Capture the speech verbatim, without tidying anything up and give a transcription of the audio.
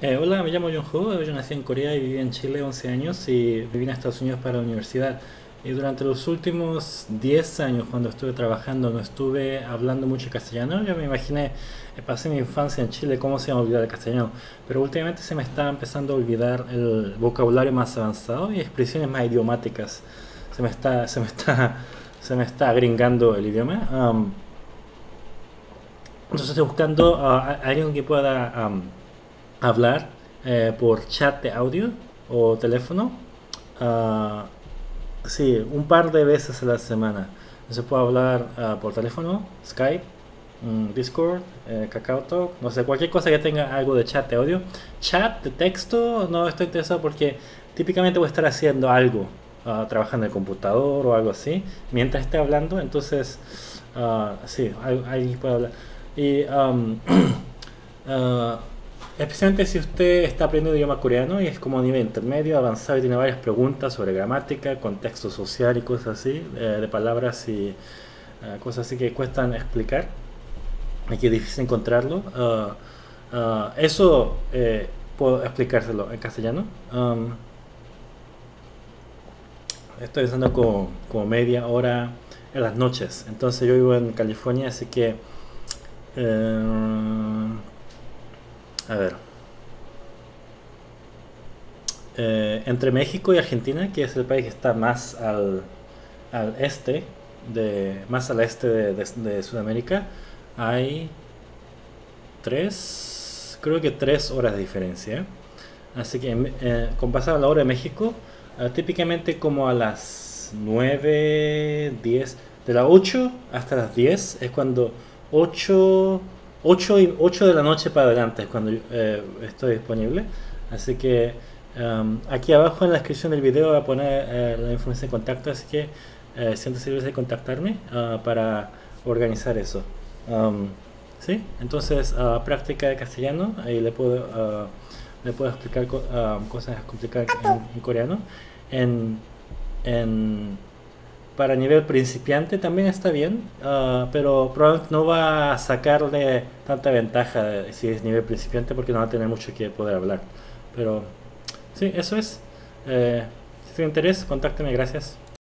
Eh, hola, me llamo Jung Ho, yo nací en Corea y viví en Chile once años y vine a Estados Unidos para la universidad. Y durante los últimos diez años, cuando estuve trabajando, no estuve hablando mucho castellano. Yo me imaginé, eh, pasé mi infancia en Chile, cómo se me olvidar el castellano. Pero últimamente se me está empezando a olvidar el vocabulario más avanzado y expresiones más idiomáticas. Se me está, se me está, se me está agringando el idioma. Am, entonces estoy buscando ah, a alguien que pueda am, hablar eh, por chat de audio o teléfono. ah, sí, un par de veces a la semana. Se puede hablar ah, por teléfono, Skype, mm, Discord, eh, KakaoTalk, no sé, cualquier cosa que tenga algo de chat de audio. Chat de texto no estoy interesado porque típicamente voy a estar haciendo algo, ah, trabajando en el computador o algo así, mientras esté hablando. Entonces, ah, sí, al- alguien puede hablar. Y um, ah, especialmente si usted está aprendiendo idioma coreano y es como a nivel intermedio, avanzado y tiene varias preguntas sobre gramática, contexto social y cosas así, eh, de palabras y eh, cosas así que cuestan explicar y que es difícil encontrarlo. Ah, ah, eso eh, puedo explicárselo en castellano. Um, estoy usando como, como media hora en las noches. Entonces yo vivo en California, así que... eh, a ver, eh, entre México y Argentina, que es el país que está más al, al este, de, más al este de, de- de Sudamérica, hay tres, creo que tres horas de diferencia. Así que eh, con pasar a la hora de México, eh, típicamente como a las nueve diez de las ocho hasta las diez es cuando ocho ocho y ocho de la noche para adelante es cuando eh, estoy disponible. Así que um, aquí abajo en la descripción del video voy a poner eh, la información de contacto, así que eh, siéntese libre de contactarme uh, para organizar eso. Um, ¿Sí? Entonces, uh, práctica de castellano, ahí le puedo, uh, le puedo explicar co- uh, cosas complicadas en, en coreano. En, en, para nivel principiante también está bien, uh, pero probablemente no va a sacarle tanta ventaja de- si es nivel principiante porque no va a tener mucho que poder hablar. Pero sí, eso es. Eh, si tiene interés, contácteme, gracias.